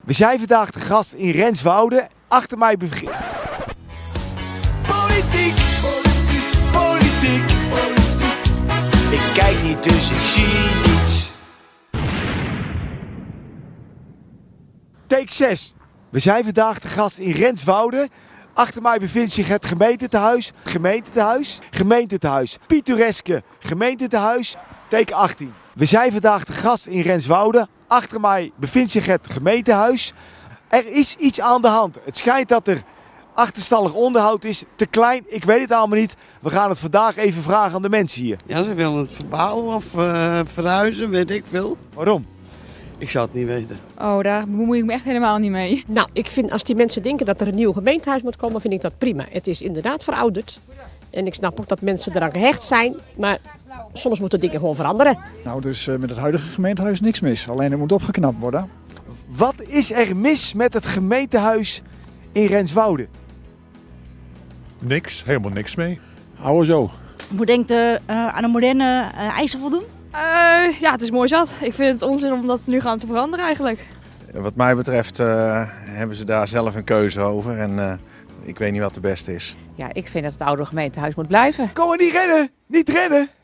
We zijn vandaag de gast in Renswoude. Achter mij begint... Politiek, politiek, politiek, politiek. Ik kijk niet, dus ik zie niets. Take 6. We zijn vandaag de gast in Renswoude. Achter mij bevindt zich het gemeentetehuis. Pittoreske gemeentetehuis. Take 18. We zijn vandaag de gast in Renswoude. Achter mij bevindt zich het gemeentehuis. Er is iets aan de hand. Het schijnt dat er achterstallig onderhoud is. Te klein, ik weet het allemaal niet. We gaan het vandaag even vragen aan de mensen hier. Ja, ze willen het verbouwen of verhuizen, weet ik veel. Waarom? Ik zou het niet weten. Oh, daar bemoei ik me echt helemaal niet mee. Nou, ik vind als die mensen denken dat er een nieuw gemeentehuis moet komen, vind ik dat prima. Het is inderdaad verouderd. En ik snap ook dat mensen eraan gehecht zijn. Maar soms moeten dingen gewoon veranderen. Nou, er is met het huidige gemeentehuis niks mis. Alleen het moet opgeknapt worden. Wat is er mis met het gemeentehuis in Renswoude? Niks, helemaal niks mee. Hou zo. Moet denkt aan een moderne eisen voldoen? Ja, het is mooi zat. Ik vind het onzin om dat nu gaan te veranderen eigenlijk. Wat mij betreft hebben ze daar zelf een keuze over en ik weet niet wat de beste is. Ja, ik vind dat het oude gemeentehuis moet blijven. Kom maar niet rennen! Niet rennen!